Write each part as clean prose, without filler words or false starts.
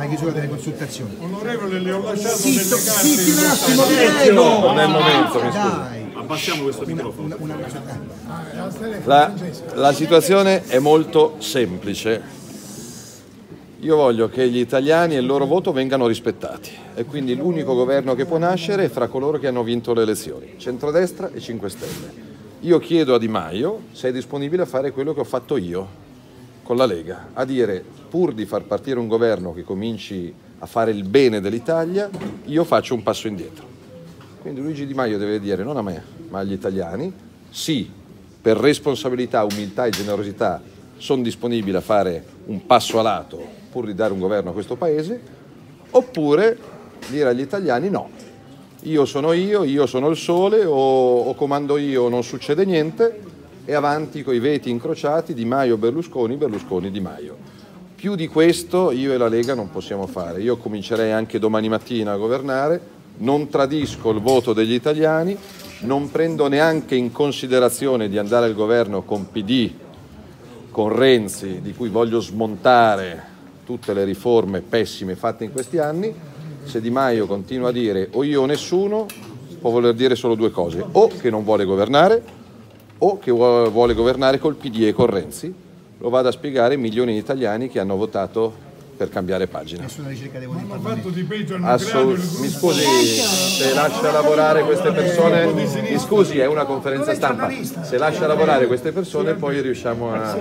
chiusura delle consultazioni. Onorevole, le ho lasciato Sì, delle carte. sì, un attimo, prego. Non è il momento, mi scusi. Dai. Abbassiamo questo microfono. La situazione è molto semplice. Io voglio che gli italiani e il loro voto vengano rispettati e quindi l'unico governo che può nascere è fra coloro che hanno vinto le elezioni, centrodestra e 5 Stelle. Io chiedo a Di Maio se è disponibile a fare quello che ho fatto io con la Lega, a dire pur di far partire un governo che cominci a fare il bene dell'Italia, io faccio un passo indietro. Quindi Luigi Di Maio deve dire non a me, ma agli italiani, sì, per responsabilità, umiltà e generosità sono disponibile a fare un passo a lato pur di dare un governo a questo Paese, oppure dire agli italiani no, io sono il sole, o comando io, non succede niente, e avanti coi veti incrociati Di Maio Berlusconi, Berlusconi Di Maio. Più di questo io e la Lega non possiamo fare. Io comincerei anche domani mattina a governare, non tradisco il voto degli italiani, non prendo neanche in considerazione di andare al governo con PD, con Renzi, di cui voglio smontare tutte le riforme pessime fatte in questi anni. Se Di Maio continua a dire o io o nessuno, può voler dire solo due cose: o che non vuole governare, o che vuole governare col PD e con Renzi. Lo vado a spiegare ai milioni di italiani che hanno votato per cambiare pagina. Nessuna ricerca dei voti in Hanno Parlamento. fatto di peggio, hanno creato il gruppo. Mi scusi, se lascia lavorare queste persone, mi scusi, è una conferenza stampa, se lascia lavorare queste persone poi riusciamo a...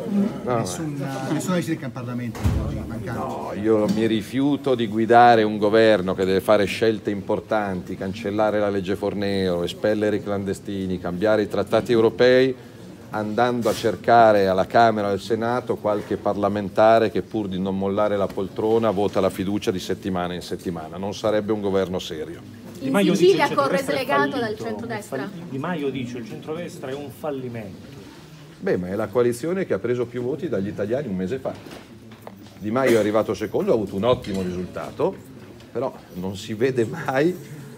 Nessuna ricerca in Parlamento. No, io mi rifiuto di guidare un governo che deve fare scelte importanti, cancellare la legge Fornero, espellere i clandestini, cambiare i trattati europei, andando a cercare alla Camera e al Senato qualche parlamentare che pur di non mollare la poltrona vota la fiducia di settimana in settimana. Non sarebbe un governo serio. In Sicilia corre slegato dal centrodestra? Di Maio dice il centrodestra è un fallimento. Beh, ma è la coalizione che ha preso più voti dagli italiani un mese fa. Di Maio è arrivato secondo, ha avuto un ottimo risultato, però non si vede mai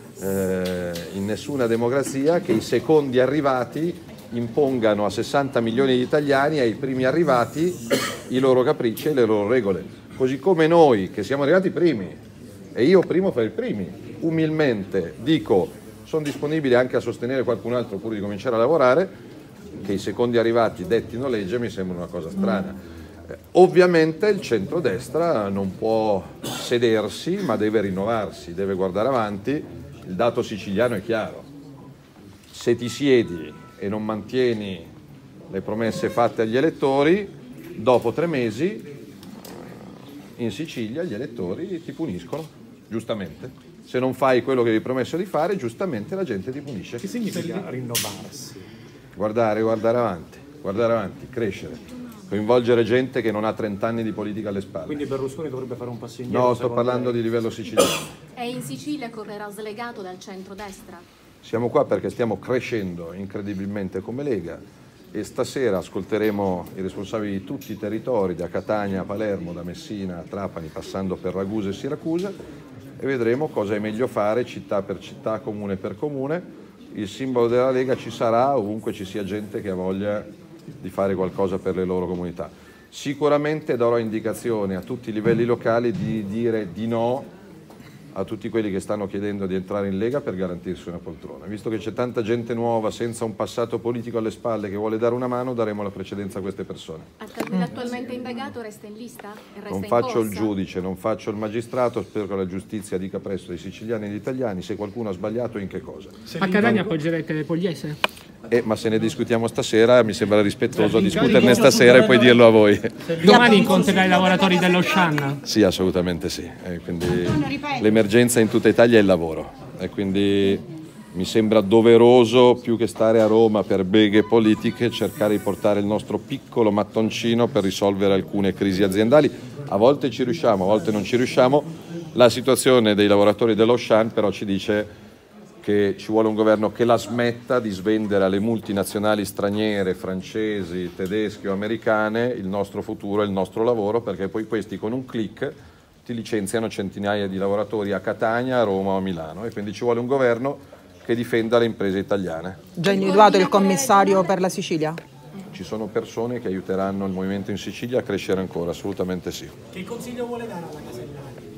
in nessuna democrazia che i secondi arrivati impongano a 60 milioni di italiani, ai primi arrivati, i loro capricci e le loro regole. Così come noi che siamo arrivati primi, e io primo fra i primi, umilmente dico, sono disponibile anche a sostenere qualcun altro pur di cominciare a lavorare, che i secondi arrivati dettino legge mi sembra una cosa strana. Ovviamente il centrodestra non può sedersi, ma deve rinnovarsi, deve guardare avanti. Il dato siciliano è chiaro: se ti siedi e non mantieni le promesse fatte agli elettori, dopo 3 mesi in Sicilia gli elettori ti puniscono, giustamente. Se non fai quello che hai promesso di fare, giustamente la gente ti punisce. Che significa rinnovarsi? Guardare avanti, crescere, coinvolgere gente che non ha 30 anni di politica alle spalle. Quindi Berlusconi dovrebbe fare un passo indietro? No, sto parlando di livello siciliano. E in Sicilia correrà slegato dal centrodestra? Siamo qua perché stiamo crescendo incredibilmente come Lega e stasera ascolteremo i responsabili di tutti i territori, da Catania a Palermo, da Messina a Trapani, passando per Ragusa e Siracusa, e vedremo cosa è meglio fare città per città, comune per comune. Il simbolo della Lega ci sarà ovunque ci sia gente che ha voglia di fare qualcosa per le loro comunità. Sicuramente darò indicazione a tutti i livelli locali di dire di no a tutti quelli che stanno chiedendo di entrare in Lega per garantirsi una poltrona. Visto che c'è tanta gente nuova senza un passato politico alle spalle che vuole dare una mano, daremo la precedenza a queste persone. L'attualmente indagato resta in lista? Resta Non in faccio il corsa? giudice, non faccio il magistrato, spero che la giustizia dica presto ai siciliani e agli italiani se qualcuno ha sbagliato in che cosa. A Catania appoggerete Pogliese? Ma se ne discutiamo stasera, mi sembra rispettoso discuterne stasera e poi dirlo a voi. Domani incontrerai i lavoratori dello Shan? Sì, assolutamente sì. Quindi l'emergenza in tutta Italia è il lavoro e quindi mi sembra doveroso, più che stare a Roma per beghe politiche, cercare di portare il nostro piccolo mattoncino per risolvere alcune crisi aziendali. A volte ci riusciamo, a volte non ci riusciamo. La situazione dei lavoratori dello Shan però ci dice che ci vuole un governo che la smetta di svendere alle multinazionali straniere, francesi, tedesche o americane il nostro futuro e il nostro lavoro, perché poi questi con un click ti licenziano centinaia di lavoratori a Catania, a Roma o a Milano, e quindi ci vuole un governo che difenda le imprese italiane. Già individuato il commissario per la Sicilia? Ci sono persone che aiuteranno il movimento in Sicilia a crescere ancora, assolutamente sì. Che consiglio vuole dare alla Casellati?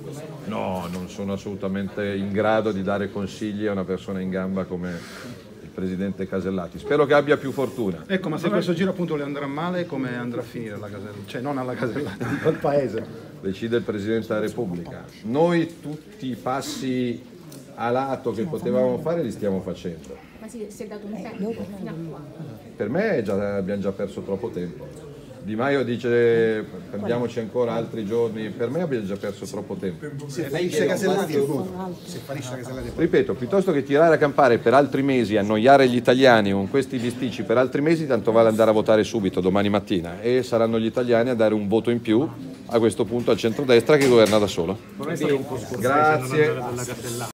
No, non sono assolutamente in grado di dare consigli a una persona in gamba come il presidente Casellati. Spero che abbia più fortuna. Ecco, ma se questo giro appunto le andrà male, come andrà a finire la Casellati? Cioè non alla Casellati, dico al Paese. Decide il Presidente della Repubblica. Noi tutti i passi a lato che potevamo fare li stiamo facendo. Ma si è dato un tempo fino a qua. Per me abbiamo già perso troppo tempo. Di Maio dice prendiamoci ancora altri giorni, per me abbiamo già perso troppo tempo. Se fallisce Casellati il voto. Se fallisce Casellati il voto. Ripeto, piuttosto che tirare a campare per altri mesi, annoiare gli italiani con questi bisticci per altri mesi, tanto vale andare a votare subito, domani mattina, e saranno gli italiani a dare un voto in più a questo punto al centrodestra che governa da solo. Non è stato un po' scortese Grazie. non andare dalla Castellana.